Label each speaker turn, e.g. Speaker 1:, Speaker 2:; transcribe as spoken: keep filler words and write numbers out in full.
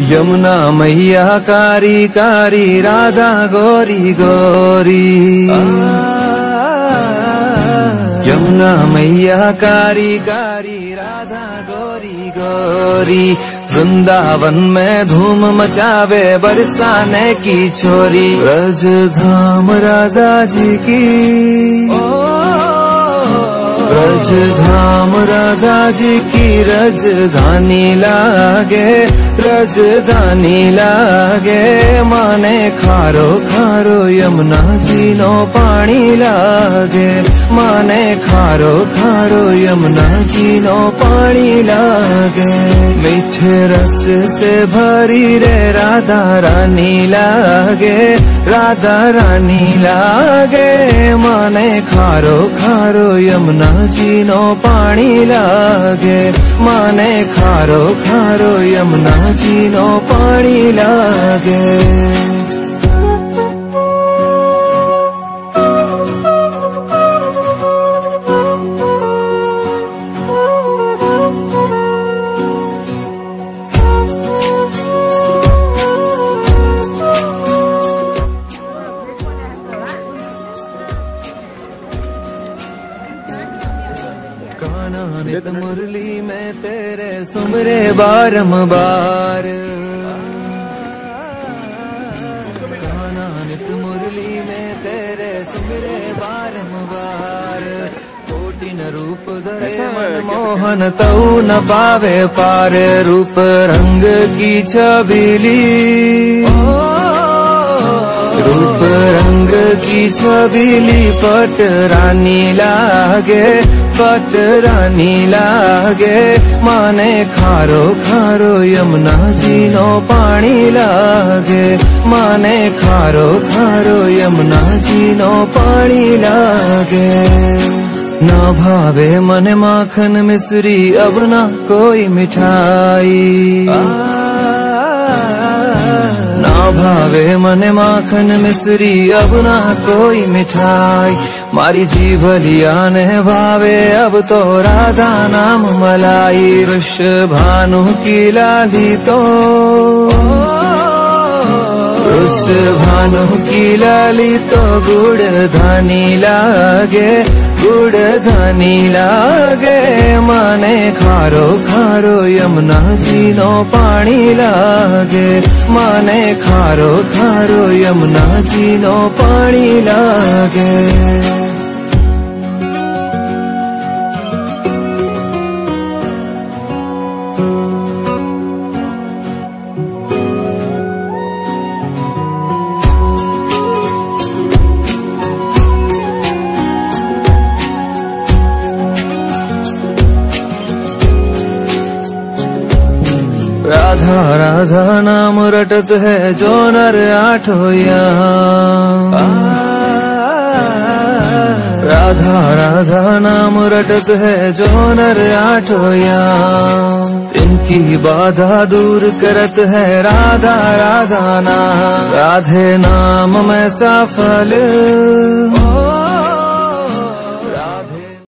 Speaker 1: यमुना मैया कारी कारी राधा गोरी गोरी। यमुना मैया कारी कारी राधा गोरी गोरी। वृंदावन में धूम मचावे बरसाने की छोरी। ब्रज धाम राधा जी की, ब्रज धाम राधा जी की राजधानी लागे, राजधानी लागे। माने खारो खारो यमुना जी नो पानी लागे, माने खारो खारो यमुना जी नो पानी लागे। मीठे रस से भरी रे राधा रानी लागे, राधा रानी लागे। माने खारो खारो यमुना जी नो पानी लागे, माने खारो खारो यमुना जी नो पानी लागे। कान्हा नित मुरली में तेरे सुमरे बारंबार, कान्हा नित मुरली में तेरे सुमरे बारंबार। कोटि न रूप धरे मन मोहन तऊ न पावे पार। रूप रंग की छबीली, रूप रंग की छबीली पट रानी लागे, पट रानी लागे। माने खारो खारो यमुना जी नो पानी लागे, माने खारो खारो यमुना जी नो पानी लागे। ना भावे मन माखन मिश्री अब ना कोई मिठाई, ना भावे मन माखन मिश्री अब ना कोई मिठाई। मारी जीभ लिया ने भावे अब तो राधा नाम मलाई। वृष भानु की लाली तो, वृष भानु की लाली तो गुड़ धानी लागे, गुड़ धानी लागे। माने खारो खारो यमुना जी नो पानी लागे, माने खारो खारो यमुना जी नो पानी लागे। राधा राधा नाम रटत है जो नर आठो यहाँ, राधा राधा नाम रटत है जो नर आठो यहाँ। इनकी बाधा दूर करत है राधा राधा नाम, राधे नाम में सफल